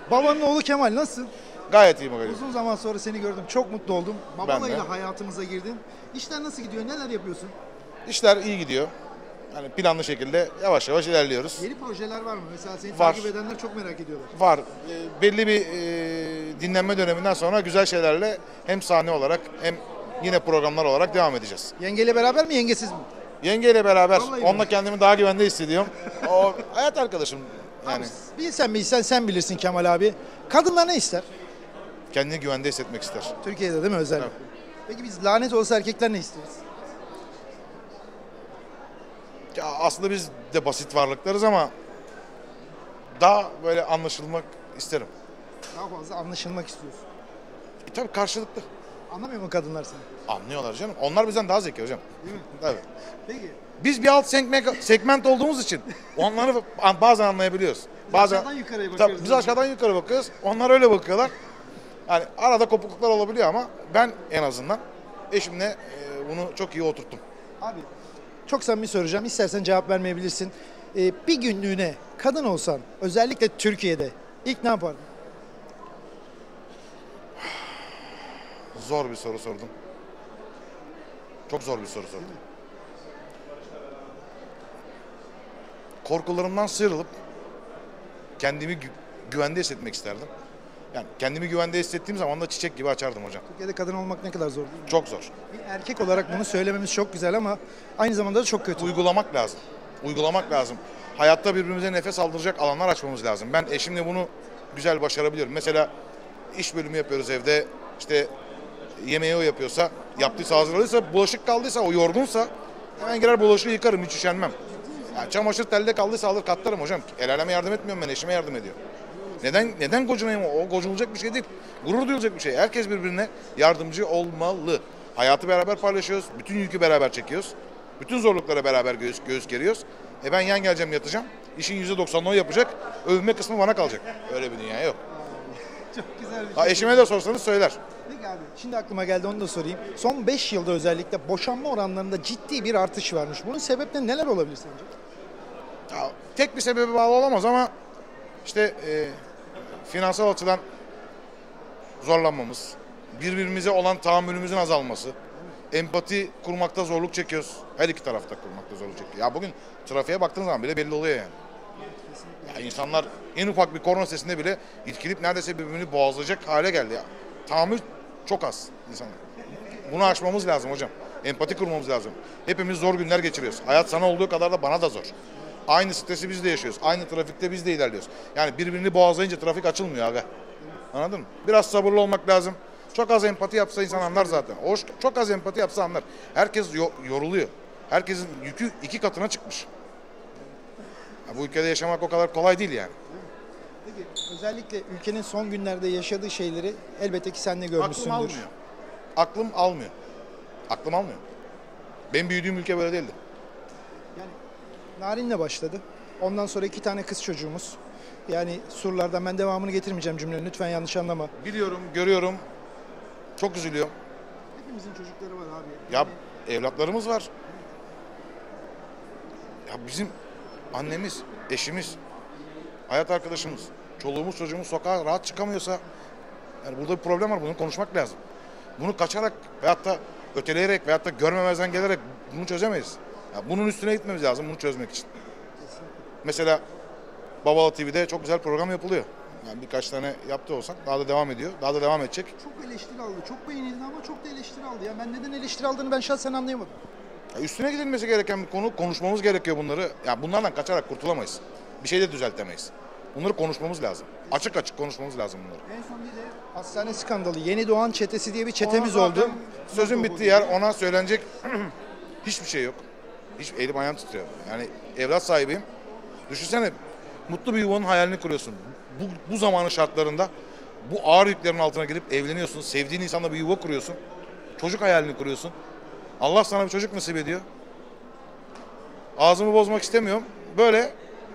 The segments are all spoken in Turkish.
Babanın oğlu Kemal nasılsın? Gayet iyi bakalım. Uzun zaman sonra seni gördüm. Çok mutlu oldum. Ben Babalayla de. hayatımıza girdin. İşler nasıl gidiyor? Neler yapıyorsun? İşler iyi gidiyor. Yani planlı şekilde yavaş yavaş ilerliyoruz. Yeni projeler var mı? Mesela seni Var. takip edenler çok merak ediyorlar. Var. Belli bir dinlenme döneminden sonra güzel şeylerle hem sahne olarak hem yine programlar olarak devam edeceğiz. Yengeyle beraber mi, yengesiz mi? Yengeyle beraber Vallahi onunla mi? kendimi daha güvende hissediyorum. O hayat arkadaşım yani Bilsen sen bilirsin Kemal abi. Kadınlar ne ister? kendini güvende hissetmek ister. Türkiye'de değil mi özellikle? Evet. Peki biz lanet olsa erkekler ne isteriz? Ya aslında biz de basit varlıklarız ama daha böyle anlaşılmak isterim. Daha fazla anlaşılmak istiyorsun. Tabii karşılıklı. Anlamıyor mu kadınlar seni? Anlıyorlar canım. Onlar bizden daha zeki hocam. Değil mi? Tabii. Peki. Biz bir alt segment olduğumuz için onları bazen anlayabiliyoruz. Bazen aşağıdan yukarıya bakıyoruz. Tabii, biz aşağıdan yukarı bakıyoruz. Onlar öyle bakıyorlar. Yani arada kopukluklar olabiliyor ama ben en azından eşimle bunu çok iyi oturttum. Abi çok samimi soracağım. İstersen cevap vermeyebilirsin. Bir günlüğüne kadın olsan özellikle Türkiye'de ilk ne yapardın? Zor bir soru sordum. Çok zor bir soru sordum. Korkularımdan sıyrılıp kendimi güvende hissetmek isterdim. Yani kendimi güvende hissettiğim zaman da çiçek gibi açardım hocam. Türkiye'de kadın olmak ne kadar zor değil mi? Çok zor. Bir erkek olarak bunu söylememiz çok güzel ama aynı zamanda da çok kötü. Uygulamak lazım. Uygulamak lazım. Hayatta birbirimize nefes aldıracak alanlar açmamız lazım. Ben eşimle bunu güzel başarabiliyorum. Mesela iş bölümü yapıyoruz evde. İşte yemeği o yapıyorsa, yaptıysa, hazırladıysa, bulaşık kaldıysa, o yorgunsa hemen girer bulaşığı yıkarım, hiç üşenmem. Yani çamaşır telde kaldıysa alır katlarım hocam. El aleme yardım etmiyorum, ben eşime yardım ediyor. Neden gocunayım? O gocunulacak bir şey değil. Gurur duyulacak bir şey. Herkes birbirine yardımcı olmalı. Hayatı beraber paylaşıyoruz. Bütün yükü beraber çekiyoruz. Bütün zorluklara beraber göğüs geriyoruz. Ben yan geleceğim, yatacağım. İşin %90'ını o yapacak. Övünme kısmı bana kalacak. Öyle bir dünya yok. Çok güzel bir Ha, şey. eşime de sorsanız söyler. Peki abi şimdi aklıma geldi onu da sorayım. Son 5 yılda özellikle boşanma oranlarında ciddi bir artış varmış. Bunun sebepleri neler olabilir sence? Ya, tek bir sebebi bağlı olamaz ama işte finansal açıdan zorlanmamız, birbirimize olan tahammülümüzün azalması, empati kurmakta zorluk çekiyoruz. Her iki tarafta kurmakta zorluk çekiyor. Ya bugün trafiğe baktığın zaman bile belli oluyor yani. Ya insanlar en ufak bir korna sesinde bile irkilip neredeyse birbirini boğazlayacak hale geldi ya. Tahammül çok az insanlar. Bunu aşmamız lazım hocam. Empati kurmamız lazım. Hepimiz zor günler geçiriyoruz. Hayat sana olduğu kadar da bana da zor. Aynı stresi biz de yaşıyoruz. Aynı trafikte biz de ilerliyoruz. Yani birbirini boğazlayınca trafik açılmıyor aga. Anladın mı? Biraz sabırlı olmak lazım. Çok az empati yapsa insan anlar zaten. Çok az empati yapsa anlar. Herkes yoruluyor. Herkesin yükü 2 katına çıkmış. Ya bu ülkede yaşamak o kadar kolay değil yani. Peki özellikle ülkenin son günlerde yaşadığı şeyleri elbette ki sen de görmüşsündür. Aklım almıyor. Aklım almıyor. Aklım almıyor. Benim büyüdüğüm ülke böyle değildi. Yani Narin'le başladı. Ondan sonra 2 tane kız çocuğumuz. Yani surlardan ben devamını getirmeyeceğim cümlenin. Lütfen yanlış anlama. Biliyorum, görüyorum. Çok üzülüyorum. Hepimizin çocukları var abi. Ya evlatlarımız var. Ya bizim annemiz, eşimiz, hayat arkadaşımız, çoluğumuz, çocuğumuz sokağa rahat çıkamıyorsa yani burada bir problem var. Bunu konuşmak lazım. Bunu kaçarak veyahut da öteleyerek veyahut da görmemezden gelerek bunu çözemeyiz. Ya bunun üstüne gitmemiz lazım bunu çözmek için. Mesela Babala TV'de çok güzel program yapılıyor. Yani birkaç tane yaptı olsak daha da devam ediyor. Daha da devam edecek. Çok eleştiri aldı. Çok beğenildi ama çok da eleştiri aldı. Ya ben neden eleştiri aldığını ben şahsen anlayamadım. Ya üstüne gidilmesi gereken bir konu, konuşmamız gerekiyor bunları. Ya bunlardan kaçarak kurtulamayız. Bir şey de düzeltemeyiz. Bunları konuşmamız lazım. Açık açık konuşmamız lazım bunları. En son bir de hastane skandalı. Yeni Doğan Çetesi diye bir çetemiz Ona oldu. zaten sözün bittiği yer, ona söylenecek hiçbir şey yok. Hiç elim ayağım titriyor. Yani evlat sahibiyim. Düşünsene mutlu bir yuvanın hayalini kuruyorsun. Bu zamanın şartlarında bu ağır yüklerin altına girip evleniyorsun. Sevdiğin insanla bir yuva kuruyorsun. Çocuk hayalini kuruyorsun. Allah sana bir çocuk nasip ediyor. Ağzımı bozmak istemiyorum. Böyle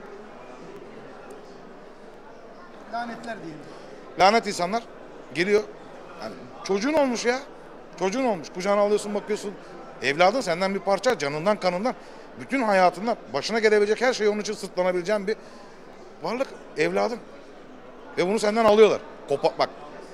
Lanetler diyelim. lanet insanlar geliyor. Yani çocuğun olmuş ya. Çocuğun olmuş. Kucağına alıyorsun, bakıyorsun. Evladın senden bir parça, canından, kanından. Bütün hayatından başına gelebilecek her şeyi onun için sırtlanabileceğin bir varlık. Evladın. Ve bunu senden alıyorlar. Bak.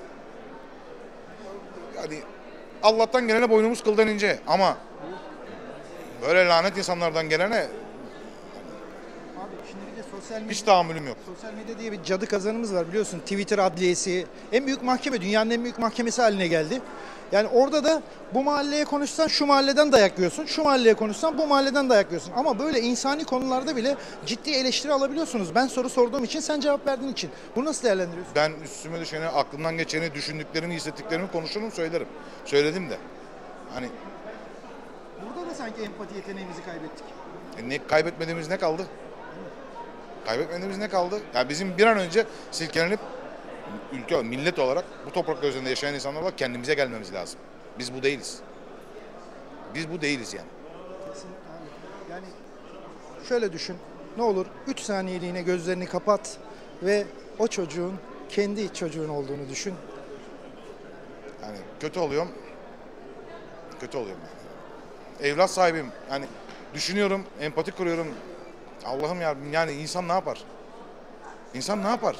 Yani Allah'tan gelene boynumuz kıldan ince ama böyle lanet insanlardan gelene Abi şimdi bir de hiç tahammülüm yok. sosyal medya diye bir cadı kazanımız var biliyorsun. Twitter adliyesi en büyük mahkeme, dünyanın en büyük mahkemesi haline geldi. Yani orada da bu mahalleye konuşsan şu mahalleden dayak yiyorsun, şu mahalleye konuşsan bu mahalleden dayak yiyorsun. Ama böyle insani konularda bile ciddi eleştiri alabiliyorsunuz. Ben soru sorduğum için, sen cevap verdiğin için. Bunu nasıl değerlendiriyorsun? Ben üstüme düşeni, aklımdan geçeni, düşündüklerimi, hissettiklerimi konuşurum, söylerim. Söyledim de. Hani Burada da sanki empati yeteneğimizi kaybettik. kaybetmediğimiz ne kaldı? Kaybetmediğimiz ne kaldı? Yani bizim bir an önce silkelenip ülke, millet olarak bu topraklar üzerinde yaşayan insanlar olarak kendimize gelmemiz lazım. Biz bu değiliz. Biz bu değiliz yani. Kesinlikle abi. Yani şöyle düşün. Ne olur 3 saniyeliğine gözlerini kapat ve o çocuğun kendi çocuğun olduğunu düşün. Yani kötü oluyorum. Kötü oluyorum yani. Evlat sahibim. Yani düşünüyorum, empati kuruyorum. Allah'ım ya, yani insan ne yapar? İnsan ne yapar?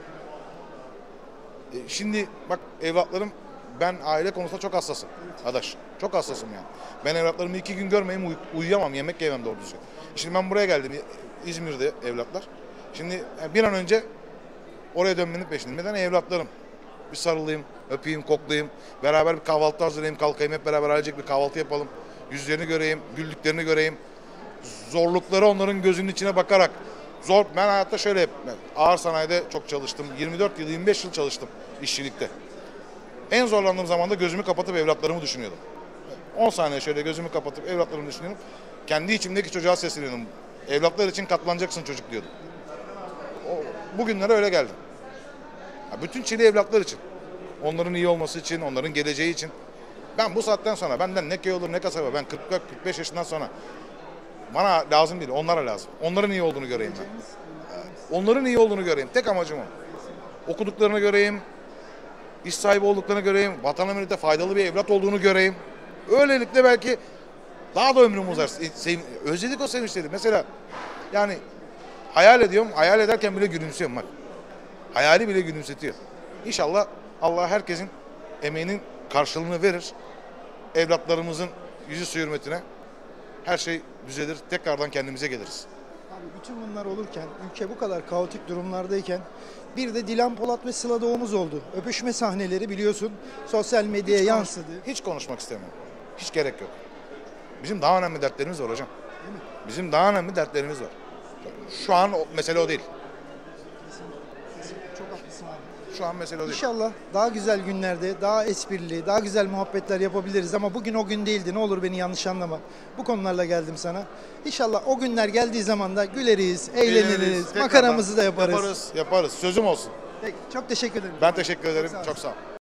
Şimdi bak evlatlarım, ben aile konusunda çok hassasım. Adaş. Çok hassasım yani. Ben evlatlarımı 2 gün görmeyeyim uyuyamam, yemek yemem doğru düzgün. Şimdi ben buraya geldim, İzmir'de evlatlar. Şimdi bir an önce oraya dönmenin peşindeyim. Neden? Evlatlarım. Bir sarılayım, öpeyim, koklayayım. Beraber bir kahvaltı hazırlayayım, kalkayım, hep beraber ailecek bir kahvaltı yapalım. Yüzlerini göreyim, güldüklerini göreyim. Zorlukları onların gözünün içine bakarak. Ben hayatta şöyle ağır sanayide çok çalıştım. 24 yıl, 25 yıl çalıştım işçilikte. En zorlandığım zaman da gözümü kapatıp evlatlarımı düşünüyordum. 10 saniye şöyle gözümü kapatıp evlatlarımı düşünüyordum. Kendi içimdeki çocuğa sesleniyordum. Evlatlar için katlanacaksın çocuk diyordum. Bugünlere öyle geldim. Bütün çile evlatlar için. Onların iyi olması için, onların geleceği için. Ben bu saatten sonra, benden ne köy olur ne kasaba, ben 40-45 yaşından sonra bana lazım değil, onlara lazım. Onların iyi olduğunu göreyim ben. Onların iyi olduğunu göreyim. Tek amacım o. Okuduklarını göreyim, iş sahibi olduklarını göreyim, vatana millete faydalı bir evlat olduğunu göreyim. Öylelikle belki daha da ömrüm uzar. Özledik o sevinçleri. Mesela yani hayal ediyorum, hayal ederken bile gülümsüyorum bak. Hayali bile gülümsetiyor. İnşallah Allah herkesin emeğinin karşılığını verir. Evlatlarımızın yüzü su hürmetine her şey düzelir. Tekrardan kendimize geliriz. Abi bütün bunlar olurken, ülke bu kadar kaotik durumlardayken bir de Dilan Polat ve Sıla Doğumuz oldu. Öpüşme sahneleri biliyorsun sosyal medyaya yansıdı. Hiç konuşmak istemiyorum. Hiç gerek yok. Bizim daha önemli dertlerimiz var hocam. Bizim daha önemli dertlerimiz var. Şu an mesele o değil. Çok haklısın abi. Şu an mesele o değil. İnşallah daha güzel günlerde, daha esprili, daha güzel muhabbetler yapabiliriz ama bugün o gün değildi. Ne olur beni yanlış anlama. Bu konularla geldim sana. İnşallah o günler geldiği zaman da güleriz, eğleniriz, Tekrardan makaramızı da yaparız. Yaparız. Sözüm olsun. Peki, çok teşekkür ederim. Ben teşekkür ederim. Sağ ol. Çok sağ ol.